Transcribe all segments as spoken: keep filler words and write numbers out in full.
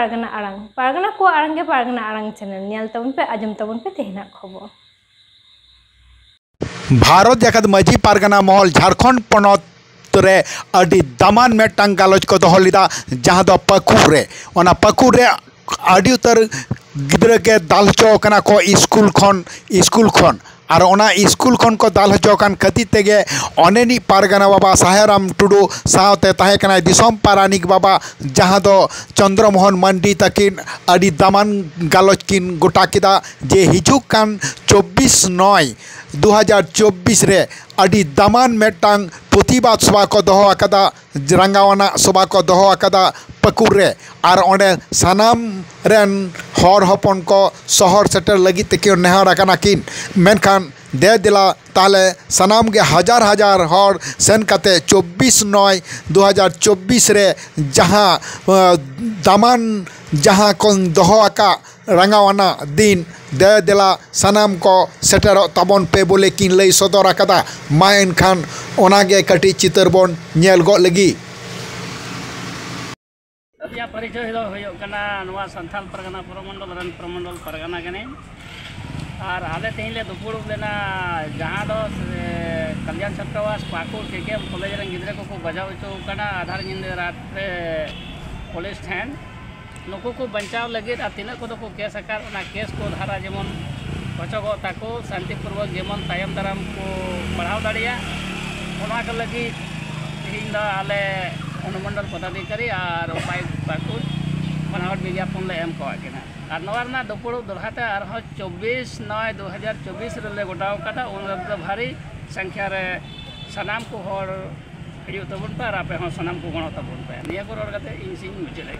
पारगना आड़ांग पारगना को आड़ांग के पारगना आड़ांग channel nail तबन पे आजम तबन पे तेहना खबर भारत जाकत माझी पारगना महल झारखंड पनत रे अडी दामान मेटांग गालोच को दोहो लिदा जहां दो पाकुर रे ओना पाकुर रे अडी उतर गिद्रा के दाल हचो कना को स्कूल खन स्कूल खन और ओना स्कूल खन को दाल हचो कान खती तेगे अनेनी पारगना बाबा साहेराम टुडू सावते ताहे कना दिसम पारानिक बाबा जहां दो चंद्रमोहन मांडी तकिन अडी दामान गालोच किन गोटा किदा जे हिजुक कान चौबीस नय दो हज़ार चौबीस रे अडी दामान मेटांग प्रतिबाद सभा को दोहो अकदा रंगावाना सभा को दोहो अकदा पाकुर रे और ओंडे सानाम रेन हर हपन को शहर सेटर लगी तक नेहर अकना किन मेनखान दे दिला ताले सानाम के हजार हजार हर सेन कते चौबीस नय दो हज़ार चौबीस रे जहां दामान जहां को दोहो अका रंगावाना दिन दे दिला सानाम को सेटर तबन पे बोले किन लई सदर अकदा मा एनखान ओनागे कटी चितर बोन नेल गो लगी या परिचय दो होयो कना नवा संथाल परगना प्रमंडल रन प्रमंडल परगना गने और आले तेहिले दुपुर लेना जहां दो कल्याण छात्रावास पाकुर केकेएम कॉलेज रन गिद्रे को को बजाव तो कना आधार निंद रात रे पुलिस थान नुकु को बचाव लगे तीना को को केस आकार ना केस को धारा जेमन पचगो ताको शांतिपूर्वक जेमन तायम दाराम को बढ़ाव दाड़िया ओना के लगी हिंद आले अनुमंडल पदाधिकारी और उपायुक्त पाकुर बनावट विज्ञापन ले एम कवाकिना और नवारना दुपुर दोहाते और चौबीस नय दो हज़ार चौबीस रे गोटाव कदा उन भारी संख्या रे सनाम को हर हिजु तबन पे आपे हो सनाम को गणो तबन पे निया को रोड कते इन सिंह मुचले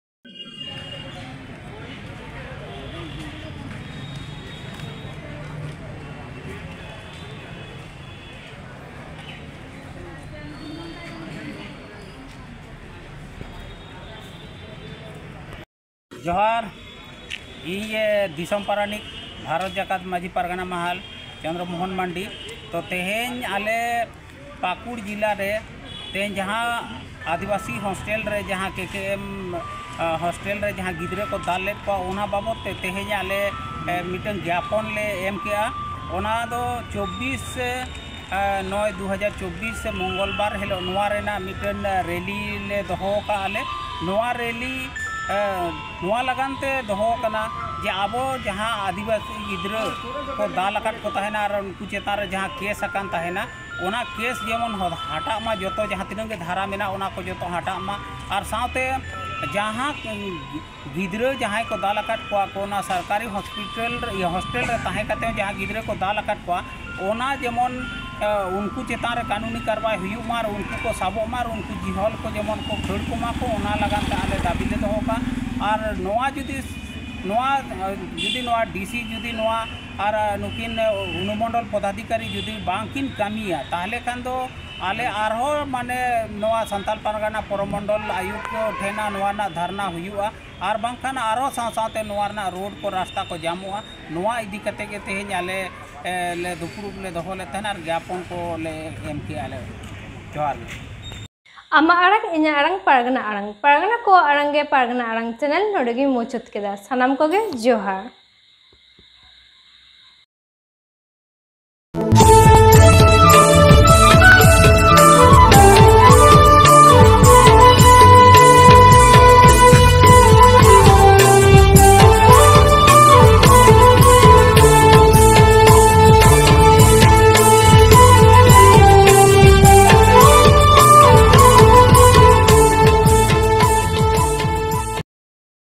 जोहार ये दिसम पारानिक भारत जाकत माझी पारगना महल चंद्रमोहन मांडी तो तेहेन आले पाकुर जिला रे तेन जहाँ आदिवासी हॉस्टल रे जहाँ केकेएम हॉस्टल रे जहाँ गिद्रे को दाल ले को ओना बाबत ते तेहेन आले मिटन ज्ञापन ले एम किया ओना दो चौबीस नय दो हज़ार चौबीस मंगलवार हेलो नवा रेना मिटन रैली ले दोहो का आले नवा रैली नवा लगानते दोहो कना जे आबो जहाँ आदिवासी गिद्रा को दाल अकाट को तहना और उनको चेतान रे जहाँ केस अकान तहना ओना केस जेमन हटा मा जो जहाँ तीन धारा मेना ओना को जो हटा मा और साथे जहाँ गिद्रा जहाँ को दाल अकाट को ओना सरकारी हॉस्पिटल हॉस्टल रे ताहे कते जहाँ गिद्रा को दाल अकाट को ओना जेमन उनको चेतान रे कानूनी कार्रवाई हुई मार उनको को साबो मार उनको जिहल को जेमन को खड़ को मा को ओना लगान आले दाबी ले दोहो का और नवा जुदी नवा जुदी नवा डीसी जुदी नवा और नुकिन अनुमंडल पदाधिकारी जुदी बांकिन कामिया ताहले खान दो आले आरहो माने नवा संताल पारगना प्रमंडल आयुक्त ठेना नवा ना धरना हुआ और बांखान आरो साथ साथे नवा ना रोड को रास्ता को जामुआ नवा इदी कते के तेहेन आले ले दुपुरुप ले दोहो ले तहना ज्ञापन को ले एम के आले जोहार आमा आड़ांग इन्या आड़ांग पारगना आड़ांग पारगना को आड़ांगे पारगना आड़ांग चैनल नोडेगी मोचत केदा सनाम कोगे जोहार।